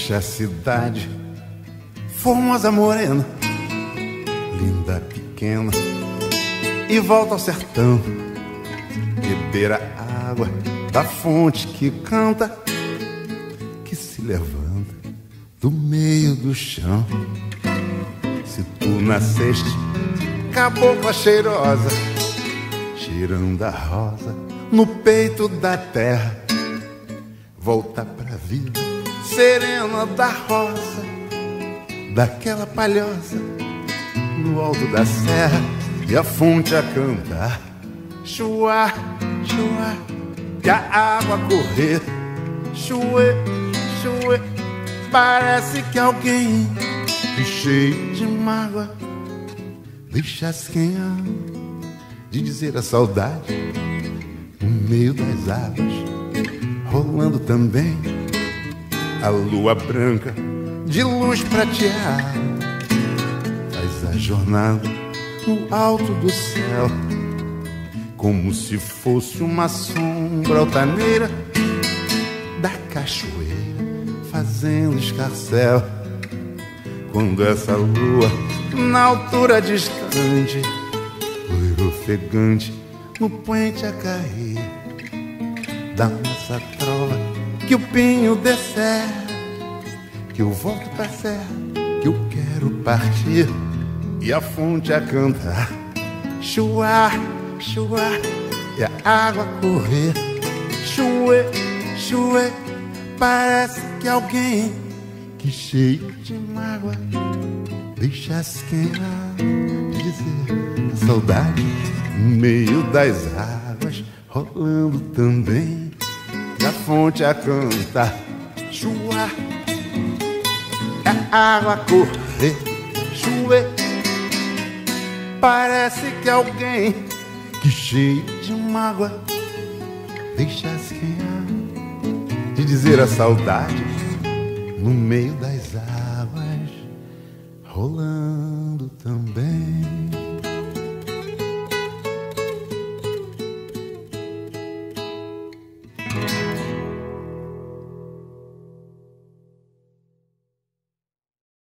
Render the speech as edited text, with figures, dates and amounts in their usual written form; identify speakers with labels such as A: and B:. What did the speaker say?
A: deixa a cidade, formosa morena, linda pequena, e volta ao sertão, beber a água da fonte que canta, que se levanta do meio do chão. Se tu nasceste cabocla cheirosa, cheirando a rosa no peito da terra, volta pra vida serena da rosa, daquela palhosa no alto da serra, e a fonte a cantar, chuá, chuá, e a água correr, chuê, chuê. Parece que alguém cheio de mágoa deixasse quem ama de dizer a saudade no meio das águas, rolando também a lua branca de luz prateada, faz a jornada no alto do céu, como se fosse uma sombra altaneira da cachoeira fazendo escarcel. Quando essa lua na altura distante, loiro ofegante no poente a cair, dá essa trova que o pinho descer, que eu volto pra serra, que eu quero partir, e a fonte a cantar, chuá, chuá, e a água correr, chuê, chuê. Parece que alguém que cheio de mágoa deixasse quem há de dizer a saudade no meio das águas, rolando também, e a fonte a cantar, chuá, a água correr, chuê. Parece que alguém que cheio de mágoa deixasse quem há de dizer a saudade no meio das águas, rolando também.